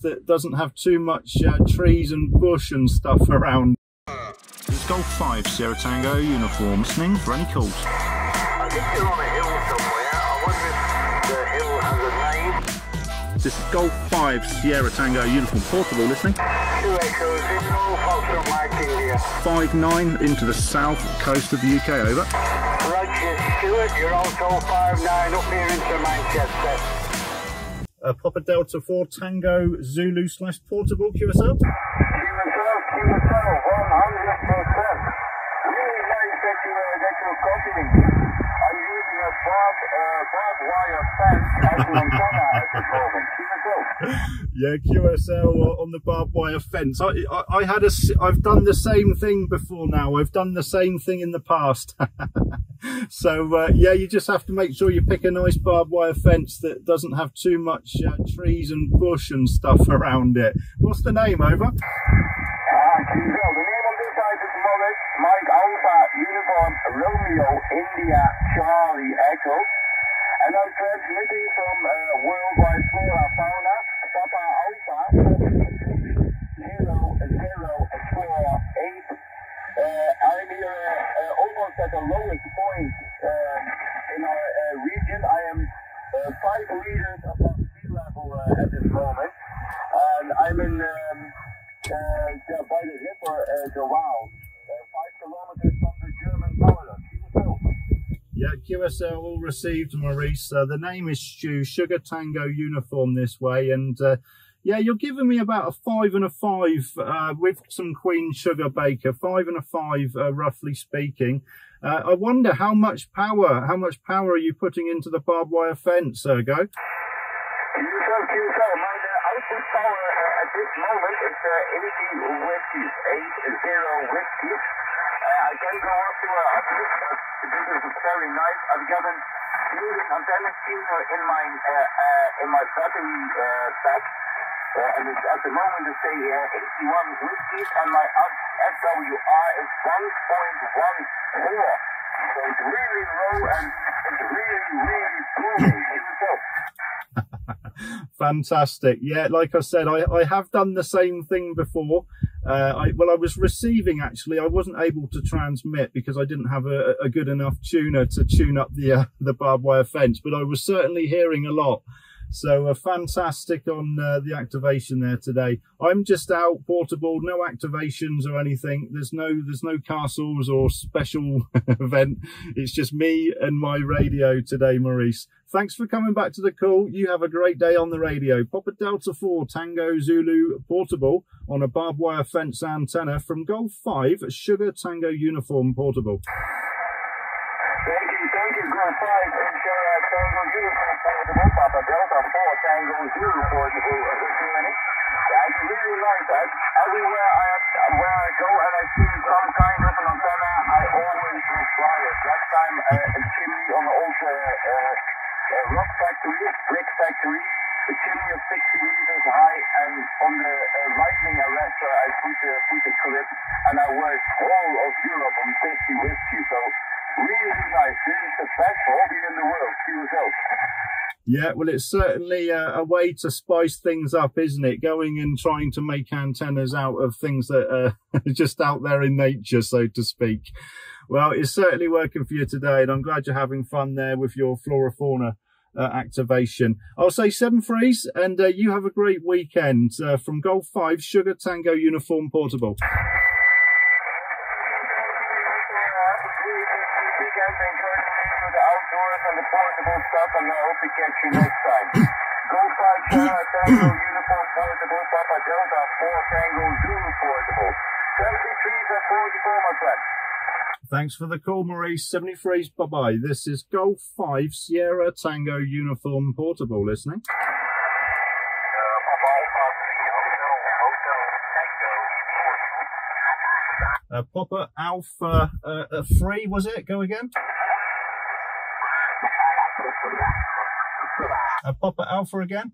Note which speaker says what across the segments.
Speaker 1: that doesn't have too much trees and bush and stuff around.
Speaker 2: It's Golf 5 Sierra Tango uniform, listening for any calls.
Speaker 3: I think you're on a hill somewhere. I wonder if the hill has a name.
Speaker 2: This is Golf 5 Sierra Tango uniform portable, listening.
Speaker 3: 2 Echo 0, Foxtrot Mike India.
Speaker 2: 5-9 into the south coast of the UK, over.
Speaker 3: Roger, Stuart, you're also 5-9 up here into Manchester.
Speaker 1: Papa Delta 4 Tango Zulu / portable QSL.
Speaker 3: QSL, 100%. Really nice that you're copying. I'm using a barbed wire fence as an antenna at this moment. QSL.
Speaker 1: Yeah, QSL on the barbed wire fence. I've done the same thing before now. I've done the same thing in the past. So yeah, you just have to make sure you pick a nice barbed wire fence that doesn't have too much trees and bush and stuff around it. What's the name, over?
Speaker 3: The name of this site is Mike Alpha Uniform Romeo India Charlie Echo. And I'm transmitting from Worldwide Flora Fauna, Papa Alpha 0048. I'm here almost at the lowest point in our region. I am 5 meters above sea level at this moment. And I'm in by the Hipper Gewau, 5 kilometers from the German border.
Speaker 1: Yeah, QSL all received, Maurice. The name is Stu, Sugar Tango uniform this way. And yeah, you're giving me about a 5 and a 5 with some Queen Sugar Baker, 5 and a 5, roughly speaking. I wonder how much power are you putting into the barbed wire fence, Go?
Speaker 3: QSL, my output power at this moment is 80 whiskies, 80 whiskies. I can go up to 100, but this is very nice. I've got an antenna tuner in my battery pack. And it's at the moment to say 81 whiskies, and my SWR is 1.14. So it's really low and it's really booming.
Speaker 1: Fantastic. Yeah, like I said, I have done the same thing before. I was receiving, actually. I wasn't able to transmit because I didn't have a good enough tuner to tune up the barbed wire fence, but I was certainly hearing a lot. So fantastic on the activation there today. I'm just out portable, no activations or anything. There's no castles or special event. It's just me and my radio today, Maurice. Thanks for coming back to the call. You have a great day on the radio. Papa Delta 4 Tango Zulu portable on a barbed wire fence antenna from Golf 5 Sugar Tango uniform portable.
Speaker 3: Thank you, Golf 5 and Tango uniform portable, Papa Delta 4 Tango Zulu portable. It's really nice. Everywhere where I go and I see some kind of an antenna, I always try it. Last time a chimney on the old rock factory, brick factory, the chimney of 60 meters high, and on the lightning arrestor I put the clip, and I worked all of Europe on 50 whiskey. So really nice. This is the best hobby in the world. QSL.
Speaker 1: Yeah, well, it's certainly a way to spice things up, isn't it? Going and trying to make antennas out of things that are just out there in nature, so to speak. Well, it's certainly working for you today, and I'm glad you're having fun there with your flora fauna activation. I'll say 7 frees, and you have a great weekend from Golf 5 Sugar Tango uniform portable.
Speaker 3: And the portable stuff, and I hope to catch you next time. Golf 5 Sierra Tango uniform portable, Papa Delta 4 Tango Zulu portable. 73s and 44, my friend.
Speaker 1: Thanks for the call, Maurice. 73s, bye-bye. This is Golf 5 Sierra Tango uniform portable, listening. Papa Alpha 3, was it? Go again? Papa Alpha again?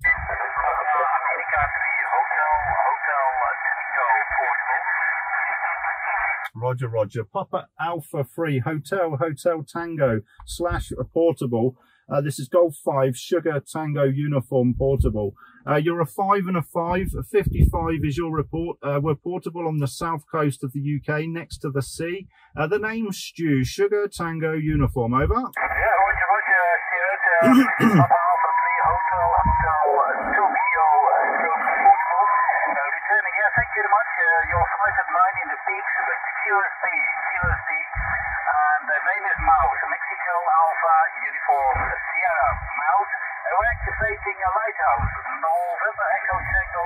Speaker 1: Roger. Papa Alpha 3 Hotel Tango / portable. This is Golf 5 Sugar Tango Uniform Portable. You're a 5 and a 5. 55 is your report. We're portable on the south coast of the UK, next to the sea. The name's Stu, Sugar Tango Uniform. Over.
Speaker 3: Yeah, Roger, Stuart. Papa Alpha 3 Hotel Tokyo Portable. Returning here, thank you very much. You're 5 at 9 in the peaks with QSD. And the name is Mouse, Mexico Alpha Uniform Sierra Mouse. We're activating a lighthouse. November Echo Tango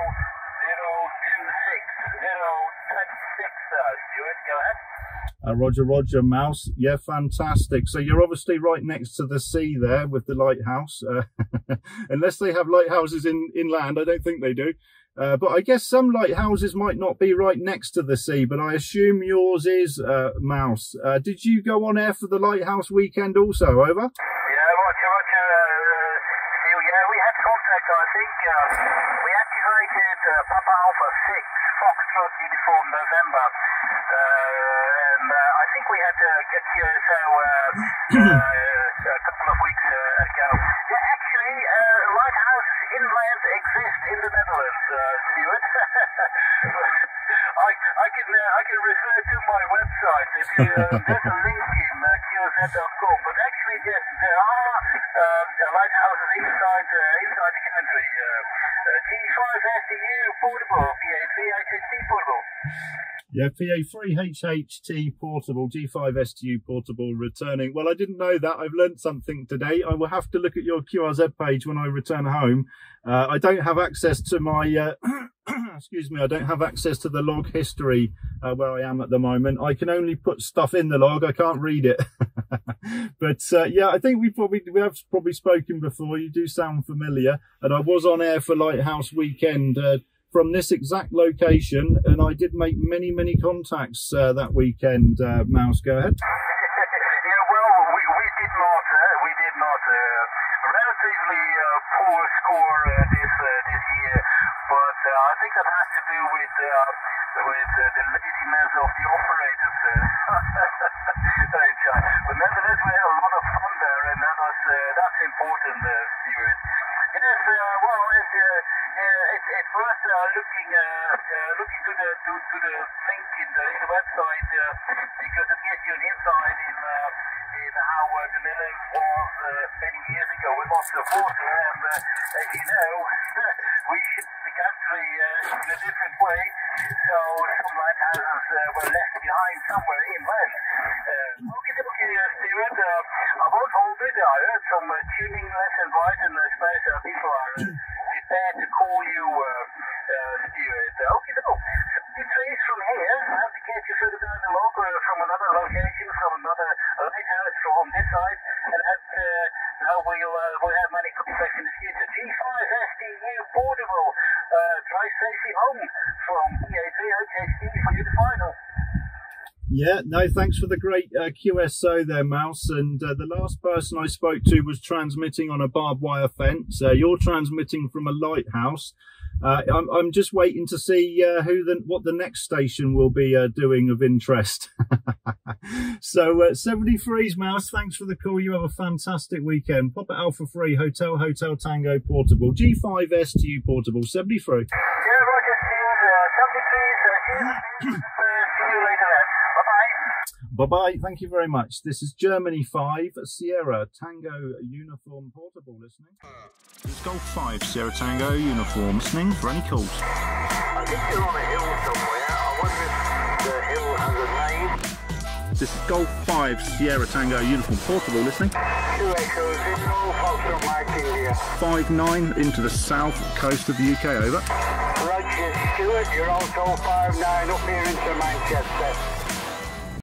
Speaker 3: 026026. Stuart, go ahead.
Speaker 1: Roger, Mouse. Yeah, fantastic. So you're obviously right next to the sea there with the lighthouse. Unless they have lighthouses inland, I don't think they do. But I guess some lighthouses might not be right next to the sea, but I assume yours is, Mouse. Did you go on air for the Lighthouse weekend also? Over?
Speaker 3: Yeah, Roger. Still, yeah, we had contact, I think. We activated Papa Alpha 6 Foxtrot Uniform November. And I think we had to get here a couple of weeks ago. Yeah, actually, lighthouses inland exist in the Netherlands, Stuart. I can refer to my website. If you, there's a link in qz.com. But actually, yes, there are lighthouses inside the country. G5STU portable, PA3 HHT portable.
Speaker 1: Yeah, PA3 HHT portable, G5STU portable returning. Well, I didn't know that. I've learnt something today. I will have to look at your QRZ page when I return home. I don't have access to my, excuse me, I don't have access to the log history where I am at the moment. I can only put stuff in the log. I can't read it. But yeah, I think we have probably spoken before. You do sound familiar. And I was on air for Lighthouse Weekend from this exact location, and I did make many contacts that weekend. Mouse, go ahead.
Speaker 3: Yeah, well, we did not. Relatively poor score this year, but I think that has to do with the laziness of the operators. But nevertheless, we had a lot of fun there, and that's important, Stuart. Yes, well, it's worth looking to the link in the website because it gives you an insight in how the Netherlands was many years ago. We lost the water, and as you know, we shipped the country in a different way. So some lighthouses were left behind somewhere inland. Okay, Stuart. I won't hold it. I heard some tuning lessons right, and I suppose people are prepared to call you Stuart. Okay, no. It's from here. I have to get you further down the log from another location, from another lighthouse from this side, and now we'll have many contacts in the future. G5STU portable. Drive safely home from PA3 HHT for you to final.
Speaker 1: Yeah, no, thanks for the great QSO there, Mouse. And the last person I spoke to was transmitting on a barbed wire fence. You're transmitting from a lighthouse. I'm just waiting to see what the next station will be doing of interest. So 73's Mouse, thanks for the call. You have a fantastic weekend. Papa Alpha 3 Hotel Tango portable, G5STU portable, 73.
Speaker 3: Yeah, Roger, Stuart, 73's. See you later then.
Speaker 1: Bye-bye. Thank you very much. This is Germany 5 Sierra Tango Uniform portable listening.
Speaker 2: It's Golf 5 Sierra Tango Uniform listening for any calls.
Speaker 3: I think you're on a hill somewhere. I wonder if the hill has a name.
Speaker 2: This is Golf 5 Sierra Tango Uniform portable listening.
Speaker 3: 2 echoes in North Foxtrot Mike India.
Speaker 2: 5-9 into the south coast of the UK, over.
Speaker 3: Roger, Stuart, you're also 5-9 up here into Manchester.